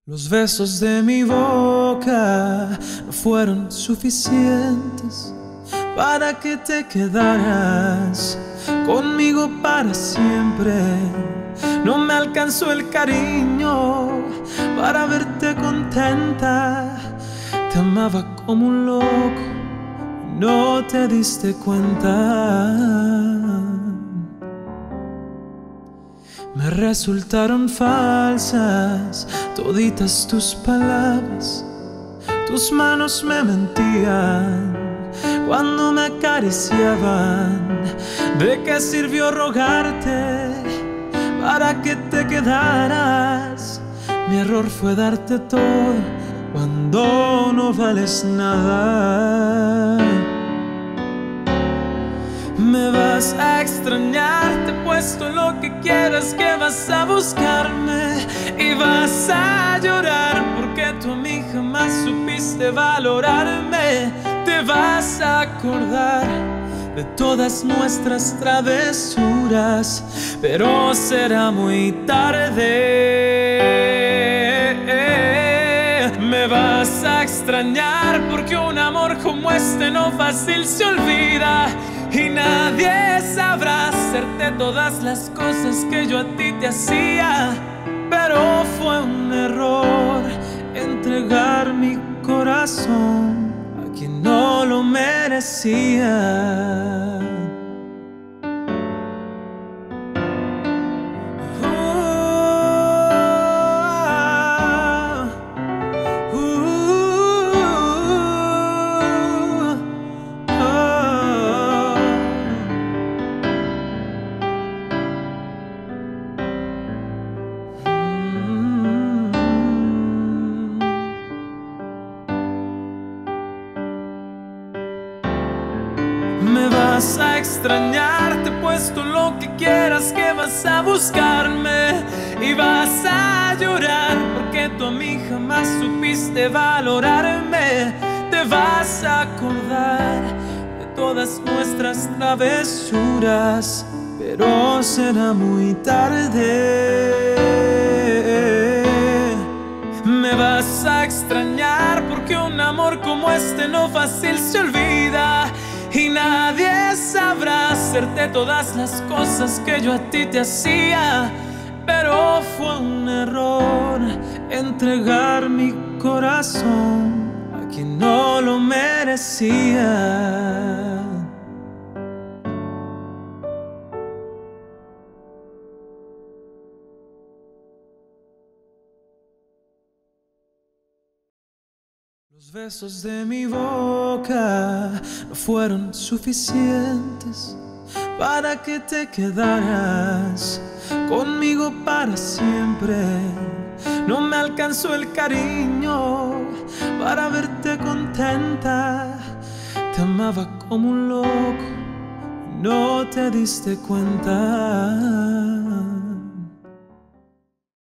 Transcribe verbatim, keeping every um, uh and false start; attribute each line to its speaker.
Speaker 1: Los besos de mi boca no fueron suficientes para que te quedaras conmigo para siempre. No me alcanzó el cariño para verte contenta. Te amaba como un loco, no te diste cuenta. Me resultaron falsas toditas tus palabras. Tus manos me mentían cuando me acariciaban. ¿De qué sirvió rogarte para que te quedaras? Mi error fue darte todo cuando no vales nada. Me vas a extrañar, te he puesto lo que quieras, que vas a buscarme y vas a llorar porque tú a mí jamás supiste valorarme. Te vas a acordar de todas nuestras travesuras, pero será muy tarde. Me vas a extrañar porque un amor como este no fácil se olvida. Y nadie sabrá hacerte todas las cosas que yo a ti te hacía. Pero fue un error entregar mi corazón a quien no lo merecía. Me vas a extrañar, te he puesto lo que quieras, que vas a buscarme y vas a llorar porque tú a mí jamás supiste valorarme. Te vas a acordar de todas nuestras travesuras, pero será muy tarde. Me vas a extrañar porque un amor como este no fácil se olvida. Y nadie sabrá hacerte todas las cosas que yo a ti te hacía. Pero fue un error entregar mi corazón a quien no lo merecía. Los besos de mi boca no fueron suficientes para que te quedaras conmigo para siempre. No me alcanzó el cariño para verte contenta. Te amaba como un loco, no te diste cuenta.